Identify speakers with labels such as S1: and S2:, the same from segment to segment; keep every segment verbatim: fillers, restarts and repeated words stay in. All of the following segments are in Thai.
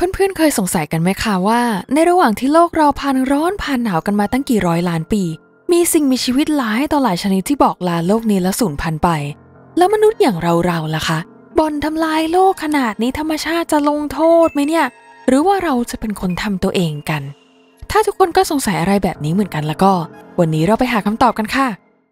S1: เพื่อนๆเคยสงสัยกันไหมคะว่าในระหว่างที่โลกเราผ่านร้อนผ่านหนาวกันมาตั้งกี่ร้อยล้านปีมีสิ่งมีชีวิตหลายต่อหลายชนิดที่บอกลาโลกนี้และสูญพันธุ์ไปแล้วมนุษย์อย่างเราๆล่ะคะบ่อนทำลายโลกขนาดนี้ธรรมชาติจะลงโทษไหมเนี่ยหรือว่าเราจะเป็นคนทำตัวเองกันถ้าทุกคนก็สงสัยอะไรแบบนี้เหมือนกันแล้วก็วันนี้เราไปหาคำตอบกันค่ะ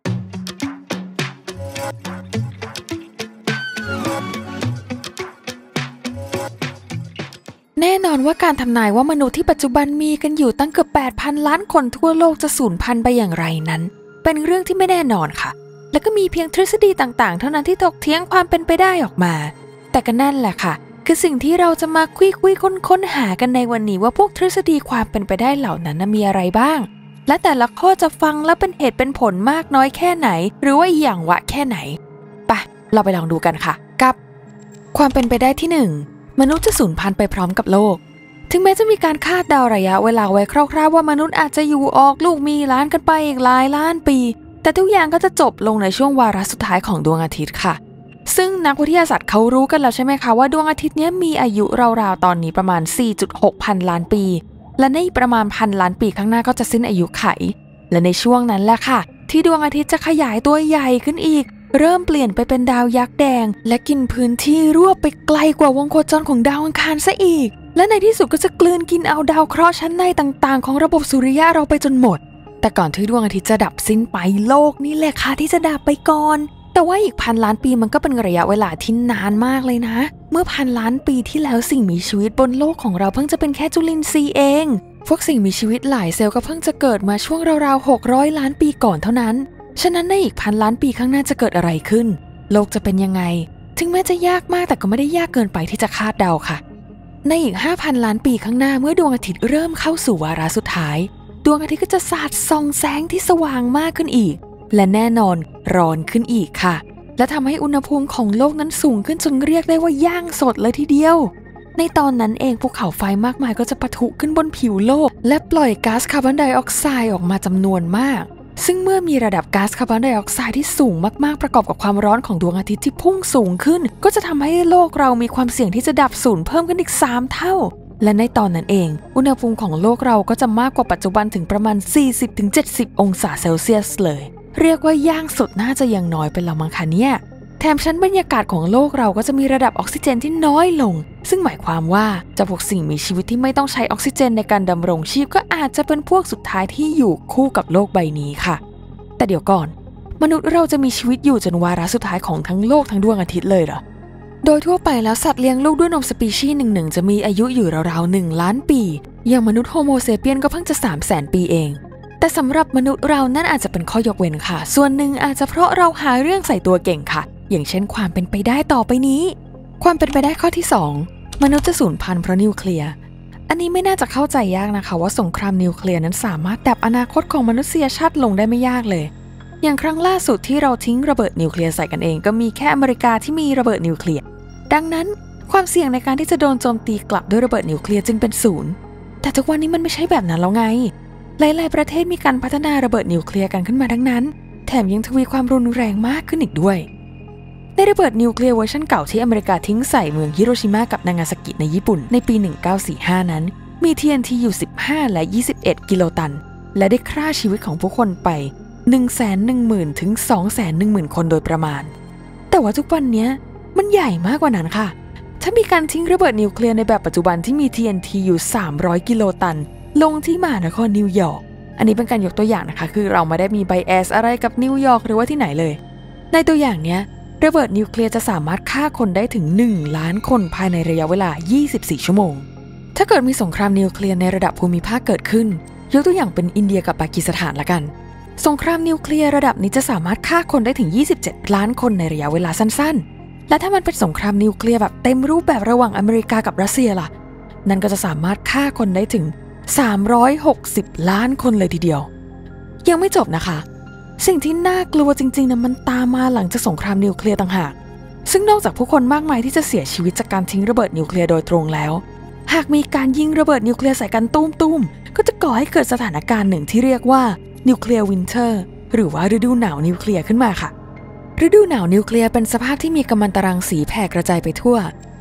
S1: แน่นอนว่าการทำนายว่ามนุษย์ที่ปัจจุบันมีกันอยู่ตั้งเกือบ แปดพัน ล้านคนทั่วโลกจะสูญพันธุ์ไปอย่างไรนั้นเป็นเรื่องที่ไม่แน่นอนค่ะและก็มีเพียงทฤษฎีต่างๆเท่านั้นที่ถกเถียงความเป็นไปได้ออกมาแต่ก็นั่นแหละค่ะคือสิ่งที่เราจะมาคุยคุยค้นๆหากันในวันนี้ว่าพวกทฤษฎีความเป็นไปได้เหล่านั้นมีอะไรบ้างและแต่ละข้อจะฟังแล้วเป็นเหตุเป็นผลมากน้อยแค่ไหนหรือว่าอย่างวะแค่ไหนไปเราไปลองดูกันค่ะกับความเป็นไปได้ที่หนึ่งมนุษย์จะสูญพันธุ์ไปพร้อมกับโลกถึงแม้จะมีการคาดเดาระยะเวลาไว้คร่าวๆว่ามนุษย์อาจจะอยู่ออกลูกมีล้านกันไปอีกหลายล้านปีแต่ทุกอย่างก็จะจบลงในช่วงวาระสุดท้ายของดวงอาทิตย์ค่ะซึ่งนักวิทยาศาสตร์เขารู้กันแล้วใช่ไหมคะว่าดวงอาทิตย์นี้มีอายุราวๆตอนนี้ประมาณ สี่จุดหก พันล้านปีและในประมาณพันล้านปีข้างหน้าก็จะสิ้นอายุไขและในช่วงนั้นแหละค่ะที่ดวงอาทิตย์จะขยายตัวใหญ่ขึ้นอีกเริ่มเปลี่ยนไปเป็นดาวยักษ์แดงและกินพื้นที่รวบไปไกลกว่าวงโคจรของดาวอังคารซะอีกและในที่สุดก็จะกลืนกินเอาดาวเคราะห์ชั้นในต่างๆของระบบสุริยะเราไปจนหมดแต่ก่อนที่ดวงอาทิตย์จะดับสิ้นไปโลกนี่แหละค่ะที่จะดับไปก่อนแต่ว่าอีกพันล้านปีมันก็เป็นระยะเวลาที่นานมากเลยนะเมื่อพันล้านปีที่แล้วสิ่งมีชีวิตบนโลกของเราเพิ่งจะเป็นแค่จุลินทรีย์เองพวกสิ่งมีชีวิตหลายเซลล์ก็เพิ่งจะเกิดมาช่วงราวๆหกร้อยล้านปีก่อนเท่านั้นฉะนั้นในอีกพันล้านปีข้างหน้าจะเกิดอะไรขึ้นโลกจะเป็นยังไงถึงแม้จะยากมากแต่ก็ไม่ได้ยากเกินไปที่จะคาดเดาค่ะในอีก ห้าพัน ล้านปีข้างหน้าเมื่อดวงอาทิตย์เริ่มเข้าสู่วาระสุดท้ายดวงอาทิตย์ก็จะสาดส่องแสงที่สว่างมากขึ้นอีกและแน่นอนร้อนขึ้นอีกค่ะและทำให้อุณหภูมิของโลกนั้นสูงขึ้นจนเรียกได้ว่าย่างสดเลยทีเดียวในตอนนั้นเองภูเขาไฟมากมายก็จะปะทุขึ้นบนผิวโลกและปล่อยก๊าซคาร์บอนไดออกไซด์ออกมาจำนวนมากซึ่งเมื่อมีระดับก๊าซคาร์บอนไดออกไซด์ที่สูงมากๆประกอบกับความร้อนของดวงอาทิตย์ที่พุ่งสูงขึ้นก็จะทำให้โลกเรามีความเสี่ยงที่จะดับสูญเพิ่มขึ้นอีกสามเท่าและในตอนนั้นเองอุณหภูมิของโลกเราก็จะมากกว่าปัจจุบันถึงประมาณ สี่สิบถึงเจ็ดสิบ องศาเซลเซียสเลยเรียกว่าย่างสุดน่าจะยังน้อยไปละมั้งคะเนี่ยแถมชั้นบรรยากาศของโลกเราก็จะมีระดับออกซิเจนที่น้อยลงซึ่งหมายความว่าเจ้าพวกสิ่งมีชีวิตที่ไม่ต้องใช้ออกซิเจนในการดำรงชีพก็อาจจะเป็นพวกสุดท้ายที่อยู่คู่กับโลกใบนี้ค่ะแต่เดี๋ยวก่อนมนุษย์เราจะมีชีวิตอยู่จนวาระสุดท้ายของทั้งโลกทั้งดวงอาทิตย์เลยเหรอโดยทั่วไปแล้วสัตว์เลี้ยงลูกด้วยนมสปีชีส์หนึ่งๆจะมีอายุอยู่ราวๆหนึ่งล้านปีอย่างมนุษย์โฮโมเซเปียนก็เพิ่งจะ สามแสน ปีเองแต่สำหรับมนุษย์เรานั่นอาจจะเป็นข้อยกเว้นค่ะส่วนหนึ่งอาจจะเพราะเราหาเรื่องใส่ตัวเก่งค่ะอย่างเช่นความเป็นไปได้ต่อไปนี้ความเป็นไปได้ข้อที่สองมนุษย์จะสูญพันธุ์เพราะนิวเคลียร์อันนี้ไม่น่าจะเข้าใจยากนะคะว่าสงครามนิวเคลียร์นั้นสามารถดับอนาคตของมนุษยชาติลงได้ไม่ยากเลยอย่างครั้งล่าสุดที่เราทิ้งระเบิดนิวเคลียร์ใส่กันเองก็มีแค่อเมริกาที่มีระเบิดนิวเคลียร์ดังนั้นความเสี่ยงในการที่จะโดนโจมตีกลับด้วยระเบิดนิวเคลียร์จึงเป็นศูนย์แต่ทุกวันนี้มันไม่ใช่แบบนั้นแล้วไงหลายๆประเทศมีการพัฒนาระเบิดนิวเคลียร์กันขึ้นมาทั้งนั้นแถมยังทวีความรุนแรงมากขึ้นอีกด้วยในระเบิดนิวเคลียร์เวอร์ชันเก่าที่อเมริกาทิ้งใส่เมืองฮิโรชิมากับนางาซากิในญี่ปุ่นในปีหนึ่งเก้าสี่ห้านั้นมี ที เอ็น ที อยู่สิบห้าและยี่สิบเอ็ดกิโลตันและได้ฆ่าชีวิตของผู้คนไป หนึ่งแสนหนึ่งหมื่น ถึง สองแสนหนึ่งหมื่น คนโดยประมาณแต่ว่าทุกวันนี้มันใหญ่มากกว่านั้นค่ะถ้ามีการทิ้งระเบิดนิวเคลียร์ในแบบปัจจุบันที่มี ที เอ็น ที อยู่สามร้อยกิโลตันลงที่มหานครนิวยอร์กอันนี้เป็นการยกตัวอย่างนะคะคือเราไม่ได้มีไบแอสอะไรกับนิวยอร์กหรือว่าที่ไหนเลยในตัวอย่างเนี้ยระเบิดนิวเคลียร์จะสามารถฆ่าคนได้ถึงหนึ่งล้านคนภายในระยะเวลายี่สิบสี่ชั่วโมงถ้าเกิดมีสงครามนิวเคลียร์ในระดับภูมิภาคเกิดขึ้นยกตัวอย่างเป็นอินเดียกับปากีสถานละกันสงครามนิวเคลียร์ระดับนี้จะสามารถฆ่าคนได้ถึงยี่สิบเจ็ดล้านคนในระยะเวลาสั้นๆและถ้ามันเป็นสงครามนิวเคลียร์แบบเต็มรูปแบบระหว่างอเมริกากับรัสเซียล่ะนั่นก็จะสามารถฆ่าคนได้ถึงสามร้อยหกสิบล้านคนเลยทีเดียวยังไม่จบนะคะสิ่งที่น่ากลัวจริงๆนะมันตามมาหลังจากสงครามนิวเคลียร์ต่างหากซึ่งนอกจากผู้คนมากมายที่จะเสียชีวิตจากการทิ้งระเบิดนิวเคลียร์โดยตรงแล้วหากมีการยิงระเบิดนิวเคลียร์ใส่กันตุ้มๆก็จะก่อให้เกิดสถานการณ์หนึ่งที่เรียกว่านิวเคลียร์วินเทอร์หรือว่าฤดูหนาวนิวเคลียร์ขึ้นมาค่ะฤดูหนาวนิวเคลียร์เป็นสภาพที่มีกัมมันตรังสีแผ่กระจายไปทั่ว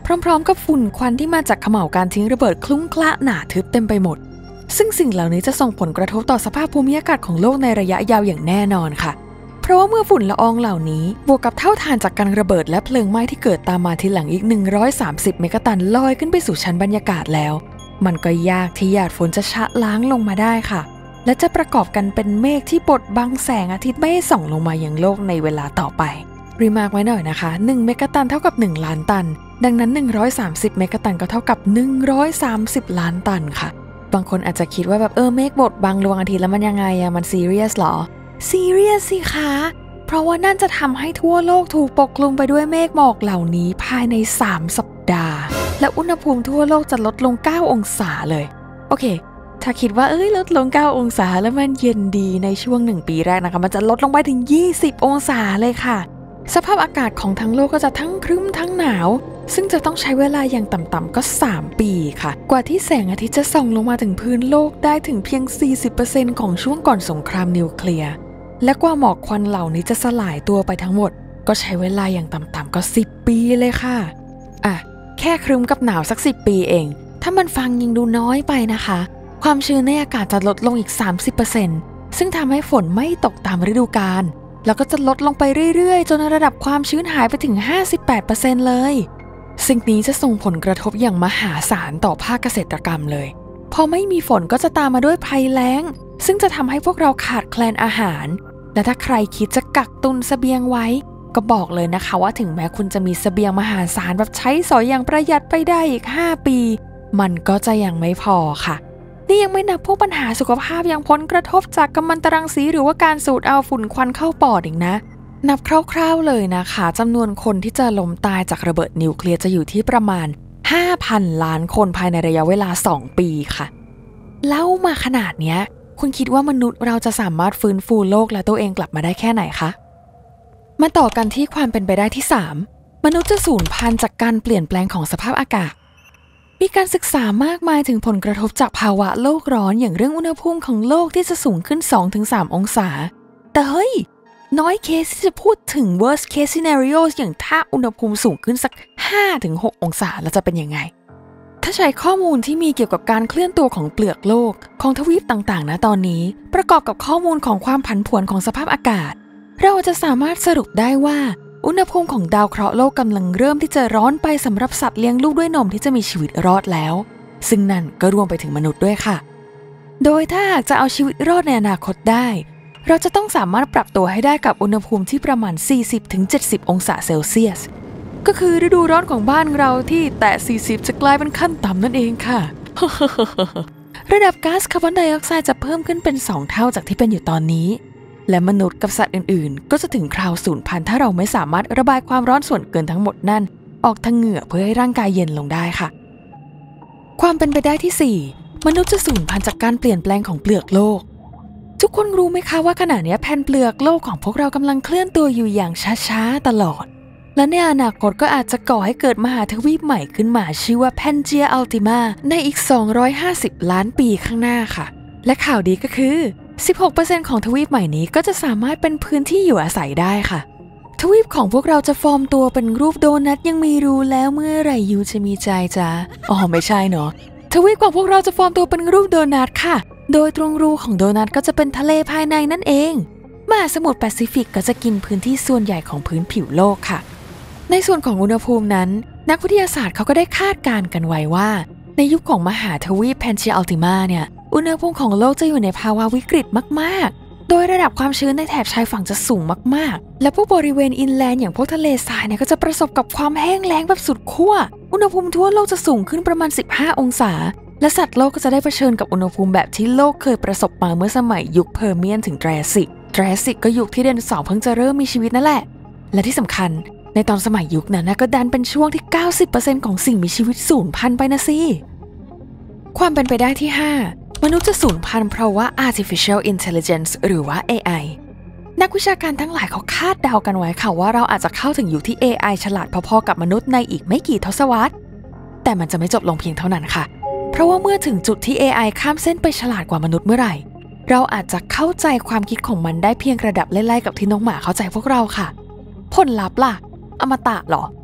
S1: พร้อมๆกับฝุ่นควันที่มาจากเขม่าการทิ้งระเบิดคลุ้งคละหนาทึบเต็มไปหมดซึ่งสิ่งเหล่านี้จะส่งผลกระทบต่อสภาพภูมิอากาศของโลกในระยะยาวอย่างแน่นอนค่ะเพราะว่าเมื่อฝุ่นละอองเหล่านี้บวกกับเท่าฐานจากการระเบิดและเพลิงไหม้ที่เกิดตามมาทีหลังอีกหนึ่งร้อยสามสิบเมกะตันลอยขึ้นไปสู่ชั้นบรรยากาศแล้วมันก็ยากที่หยาดฝนจะชะล้างลงมาได้ค่ะและจะประกอบกันเป็นเมฆที่บดบังแสงอาทิตย์ไม่ให้ส่องลงมายังโลกในเวลาต่อไปรีมาร์คไว้หน่อยนะคะหนึ่งเมกะตันเท่ากับหนึ่งล้านตันดังนั้นหนึ่งร้อยสามสิบเมกะตันก็เท่ากับหนึ่งร้อยสามสิบล้านตันค่ะบางคนอาจจะคิดว่าแบบเออเมฆบดบังดวงอาทิตย์แล้วมันยังไงอะมันซีเรียสหรอซีเรียสสิคะเพราะว่านั่นจะทำให้ทั่วโลกถูกปกคลุมไปด้วยเมฆหมอกเหล่านี้ภายในสามสัปดาห์และอุณหภูมิทั่วโลกจะลดลงเก้าองศาเลยโอเคถ้าคิดว่าเอ้ยลดลงเก้าองศาแล้วมันเย็นดีในช่วงหนึ่งปีแรกนะคะมันจะลดลงไปถึงยี่สิบองศาเลยค่ะสภาพอากาศของทั้งโลกก็จะทั้งครึ้มทั้งหนาวซึ่งจะต้องใช้เวลาอย่างต่ำๆก็สามปีค่ะกว่าที่แสงอาทิตย์จะส่องลงมาถึงพื้นโลกได้ถึงเพียง สี่สิบเปอร์เซ็นต์ ของช่วงก่อนสงครามนิวเคลียร์และกว่าหมอกควันเหล่านี้จะสลายตัวไปทั้งหมดก็ใช้เวลาอย่างต่ำๆก็สิบปีเลยค่ะอ่ะแค่ครึ้มกับหนาวสักสิบปีเองถ้ามันฟังยังดูน้อยไปนะคะความชื้นในอากาศจะลดลงอีก สามสิบเปอร์เซ็นต์ ซึ่งทำให้ฝนไม่ตกตามฤดูกาลแล้วก็จะลดลงไปเรื่อยๆจนระดับความชื้นหายไปถึง ห้าสิบแปดเปอร์เซ็นต์ เลยสิ่งนี้จะส่งผลกระทบอย่างมหาศาลต่อภาคเกษตรกรรมเลยพอไม่มีฝนก็จะตามมาด้วยภัยแล้งซึ่งจะทำให้พวกเราขาดแคลนอาหารและถ้าใครคิดจะกักตุนเสบียงไว้ก็บอกเลยนะคะว่าถึงแม้คุณจะมีเสบียงมหาศาลแบบใช้สอยอย่างประหยัดไปได้อีกห้าปีมันก็จะยังไม่พอค่ะนี่ยังไม่นับพวกปัญหาสุขภาพอย่างผลกระทบจากกัมมันตรังสีหรือว่าการสูดเอาฝุ่นควันเข้าปอดอีกนะนับคร่าวๆเลยนะคะจำนวนคนที่จะล้มตายจากระเบิดนิวเคลียร์จะอยู่ที่ประมาณ ห้าพัน ล้านคนภายในระยะเวลาสองปีค่ะเล่ามาขนาดเนี้ยคุณคิดว่ามนุษย์เราจะสามารถฟื้นฟูโลกและตัวเองกลับมาได้แค่ไหนคะมาต่อกันที่ความเป็นไปได้ที่สามมนุษย์จะสูญพันธุ์จากการเปลี่ยนแปลงของสภาพอากาศมีการศึกษามากมายถึงผลกระทบจากภาวะโลกร้อนอย่างเรื่องอุณหภูมิของโลกที่จะสูงขึ้น สองถึงสาม องศาแต่เฮ้ยน้อยเคสที่จะพูดถึง worst case scenario อย่างถ้าอุณหภูมิสูงขึ้นสัก ห้าถึงหก องศาแล้วจะเป็นยังไงถ้าใช้ข้อมูลที่มีเกี่ยวกับการเคลื่อนตัวของเปลือกโลกของทวีปต่างๆณตอนนี้ประกอบกับข้อมูลของความผันผวนของสภาพอากาศเราจะสามารถสรุปได้ว่าอุณหภูมิของดาวเคราะห์โลกกำลังเริ่มที่จะร้อนไปสำหรับสัตว์เลี้ยงลูกด้วยนมที่จะมีชีวิตรอดแล้วซึ่งนั่นก็รวมไปถึงมนุษย์ด้วยค่ะโดยถ้าหากจะเอาชีวิตรอดในอนาคตได้เราจะต้องสามารถปรับตัวให้ได้กับอุณหภูมิที่ประมาณ สี่สิบถึงเจ็ดสิบ องศาเซลเซียสก็คือฤดูร้อนของบ้านเราที่แตะสี่สิบจะกลายเป็นขั้นต่ำนั่นเองค่ะ ระดับก๊าซคาร์บอนไดออกไซด์จะเพิ่มขึ้นเป็นสองเท่าจากที่เป็นอยู่ตอนนี้และมนุษย์กับสัตว์อื่นๆก็จะถึงคราวสูญพันธุ์ถ้าเราไม่สามารถระบายความร้อนส่วนเกินทั้งหมดนั่นออกทางเหงื่อเพื่อให้ร่างกายเย็นลงได้ค่ะความเป็นไปได้ที่สี่มนุษย์จะสูญพันธุ์จากการเปลี่ยนแปลงของเปลือกโลกทุกคนรู้ไหมคะว่าขณะนี้แผ่นเปลือกโลกของพวกเรากำลังเคลื่อนตัวอยู่อย่างช้าๆตลอดและในอนาคตก็อาจจะก่อให้เกิดมหาทวีปใหม่ขึ้นมาชื่อว่าแพนเจียอัลติมาในอีกสองร้อยห้าสิบล้านปีข้างหน้าค่ะและข่าวดีก็คือ สิบหกเปอร์เซ็นต์ ของทวีปใหม่นี้ก็จะสามารถเป็นพื้นที่อยู่อาศัยได้ค่ะทวีปของพวกเราจะฟอร์มตัวเป็นรูปโดนัทยังมีรูแล้วเมื่อไหร่ยูจะมีใจจ้าอ๋อไม่ใช่เนาะทวีปของพวกเราจะฟอร์มตัวเป็นรูปโดนัทค่ะโดยตรงรูของโดนัทก็จะเป็นทะเลภายในนั่นเองมหาสมุทรแปซิฟิกก็จะกินพื้นที่ส่วนใหญ่ของพื้นผิวโลกค่ะในส่วนของอุณหภูมินั้นนักวิทยาศาสตร์เขาก็ได้คาดการณ์กันไว้ว่าในยุคของมหาทวีปแพนเจียอัลติมาเนี่ยอุณหภูมิของโลกจะอยู่ในภาวะวิกฤตมากๆโดยระดับความชื้นในแถบชายฝั่งจะสูงมากๆและพวกบริเวณอินแลนด์อย่างพวกทะเลทรายเนี่ยก็จะประสบกับความแห้งแล้งแบบสุดขั้วอุณหภูมิทั่วโลกจะสูงขึ้นประมาณสิบห้าองศาและสัตว์โลกก็จะได้เผชิญกับอุณหภูมิแบบที่โลกเคยประสบมาเมื่อสมัยยุคเพอร์เมียนถึงไทรอาสสิกไทรอาสสิกก็ยุคที่ไดโนเสาร์เพิ่งจะเริ่มมีชีวิตนั่นแหละและที่สำคัญในตอนสมัยยุคนั้นนะก็ดันเป็นช่วงที่ เก้าสิบเปอร์เซ็นต์ ของสิ่งมีชีวิตสูญพันธุ์ไปนะสิความเป็นไปได้ที่ห้ามนุษย์จะสูญพันธุ์เพราะว่า artificial intelligence หรือว่า เอ ไอ นักวิชาการทั้งหลายเขาคาดเดากันไว้ค่ะว่าเราอาจจะเข้าถึงยุคที่ เอ ไอ ฉลาดพอๆกับมนุษย์ในอีกไม่กี่ทศวรรษแต่มันจะไม่จบลงเพียงเท่านั้นค่ะเพราะว่าเมื่อถึงจุดที่ เอ ไอ ข้ามเส้นไปฉลาดกว่ามนุษย์เมื่อไหร่เราอาจจะเข้าใจความคิดของมันได้เพียงระดับไล่ๆกับที่น้องหมาเข้าใจพวกเราค่ะผลลัพธ์ล่ะอมตะหรอท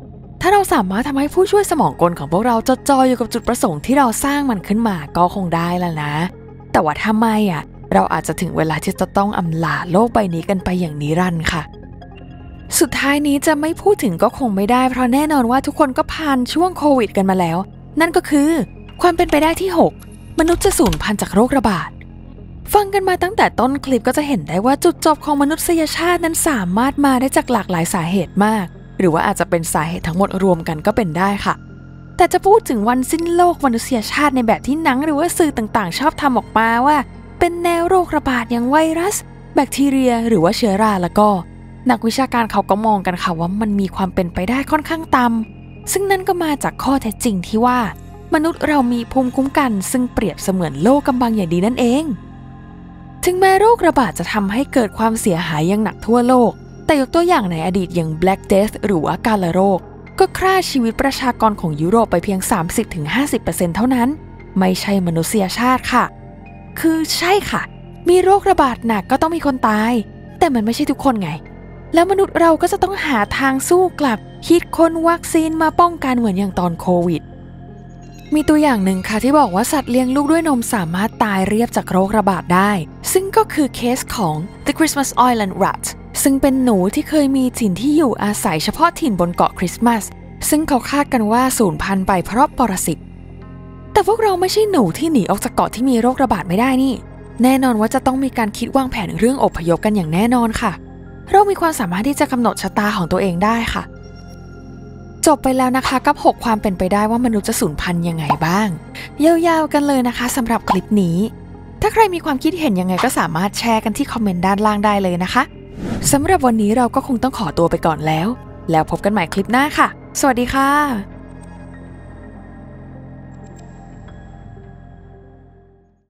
S1: ถ้าเราสามารถทำให้ผู้ช่วยสมองกลของพวกเราจดจ่ออยู่กับจุดประสงค์ที่เราสร้างมันขึ้นมาก็คงได้แล้วนะแต่ว่าถ้าไม่อ่ะเราอาจจะถึงเวลาที่จะต้องอำลาโลกใบนี้กันไปอย่างนิรันดร์ค่ะสุดท้ายนี้จะไม่พูดถึงก็คงไม่ได้เพราะแน่นอนว่าทุกคนก็ผ่านช่วงโควิดกันมาแล้วนั่นก็คือความเป็นไปได้ที่หกมนุษย์จะสูญพันธุ์จากโรคระบาดฟังกันมาตั้งแต่ต้นคลิปก็จะเห็นได้ว่าจุดจบของมนุษยชาตินั้นสามารถมาได้จากหลากหลายสาเหตุมากหรือว่าอาจจะเป็นสาเหตุทั้งหมดรวมกันก็เป็นได้ค่ะแต่จะพูดถึงวันสิ้นโลกมนุษยชาติในแบบที่หนังหรือว่าสื่อต่างๆชอบทำออกมาว่าเป็นแนวโรคระบาดอย่างไวรัสแบคทีเรียหรือว่าเชื้อราแล้วก็นักวิชาการเขาก็มองกันค่ะว่ามันมีความเป็นไปได้ค่อนข้างต่ำซึ่งนั่นก็มาจากข้อเท็จจริงที่ว่ามนุษย์เรามีภูมิคุ้มกันซึ่งเปรียบเสมือนโลกกำบังอย่างดีนั่นเองถึงแม้โรคระบาดจะทำให้เกิดความเสียหายอย่างหนักทั่วโลกแต่ยกตัวอย่างในอดีตอย่าง Black Death หรือว่ากาฬโรคก็ฆ่าชีวิตประชากรของยุโรปไปเพียง สามสิบถึงห้าสิบเปอร์เซ็นต์ เท่านั้นไม่ใช่มนุษยชาติค่ะคือใช่ค่ะมีโรคระบาดหนักก็ต้องมีคนตายแต่มันไม่ใช่ทุกคนไงแล้วมนุษย์เราก็จะต้องหาทางสู้กลับคิดค้นวัคซีนมาป้องกันเหมือนอย่างตอนโควิดมีตัวอย่างหนึ่งค่ะที่บอกว่าสัตว์เลี้ยงลูกด้วยนมสามารถตายเรียบจากโรคระบาดได้ซึ่งก็คือเคสของ The Christmas Island Rat ซึ่งเป็นหนูที่เคยมีถิ่นที่อยู่อาศัยเฉพาะถิ่นบนเกาะคริสต์มาสซึ่งเขาคาดกันว่าสูญพันธุ์ไปเพราะปรสิตแต่พวกเราไม่ใช่หนูที่หนีออกจากเกาะที่มีโรคระบาดไม่ได้นี่แน่นอนว่าจะต้องมีการคิดวางแผนเรื่องอพยพกันอย่างแน่นอนค่ะเรามีความสามารถที่จะกำหนดชะตาของตัวเองได้ค่ะจบไปแล้วนะคะกับหกความเป็นไปได้ว่ามนุษย์จะสูญพันธุ์ยังไงบ้างยาวๆกันเลยนะคะสำหรับคลิปนี้ถ้าใครมีความคิดเห็นยังไงก็สามารถแชร์กันที่คอมเมนต์ด้านล่างได้เลยนะคะสำหรับวันนี้เราก็คงต้องขอตัวไปก่อนแล้วแล้วพบกันใหม่คลิปหน้าค่ะสวัสดีค่ะ